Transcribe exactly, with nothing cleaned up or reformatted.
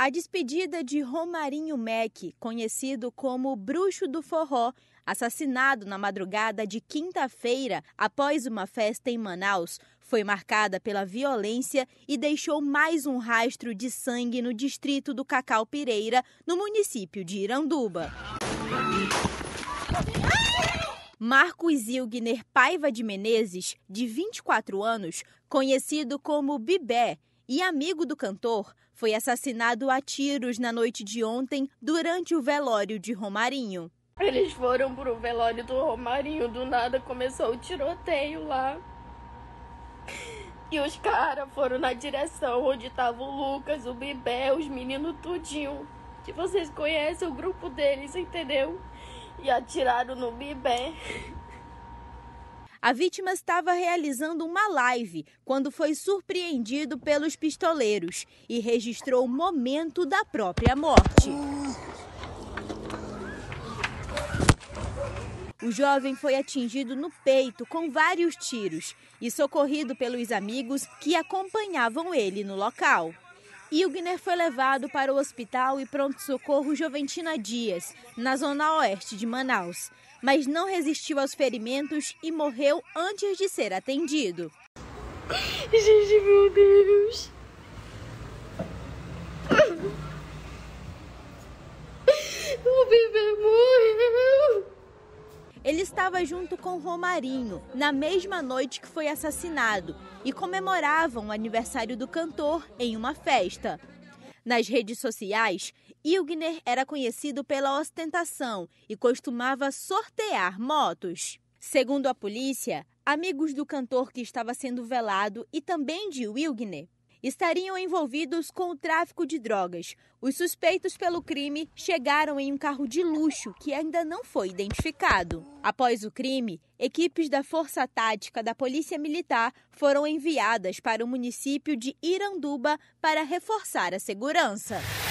A despedida de Romarinho Mack, conhecido como Bruxo do Forró, assassinado na madrugada de quinta-feira após uma festa em Manaus, foi marcada pela violência e deixou mais um rastro de sangue no distrito do Cacau-Pireira, no município de Iranduba. Marcos Ilgner Paiva de Menezes, de vinte e quatro anos, conhecido como Bibé e amigo do cantor, foi assassinado a tiros na noite de ontem durante o velório de Romarinho. Eles foram pro velório do Romarinho, do nada começou o tiroteio lá. E os caras foram na direção onde tava o Lucas, o Bibé, os meninos tudinho. Que vocês conhecem o grupo deles, entendeu? E atiraram no Bibé. A vítima estava realizando uma live quando foi surpreendido pelos pistoleiros e registrou o momento da própria morte. O jovem foi atingido no peito com vários tiros e socorrido pelos amigos que acompanhavam ele no local. Ilgner foi levado para o hospital e pronto-socorro Joventina Dias, na zona oeste de Manaus, mas não resistiu aos ferimentos e morreu antes de ser atendido. Gente, meu Deus! O bebê morreu! Ele estava junto com Romarinho na mesma noite que foi assassinado e comemoravam o aniversário do cantor em uma festa. Nas redes sociais, Ilgner era conhecido pela ostentação e costumava sortear motos. Segundo a polícia, amigos do cantor que estava sendo velado e também de Ilgner estariam envolvidos com o tráfico de drogas. Os suspeitos pelo crime chegaram em um carro de luxo que ainda não foi identificado. Após o crime, equipes da Força Tática da Polícia Militar foram enviadas para o município de Iranduba para reforçar a segurança.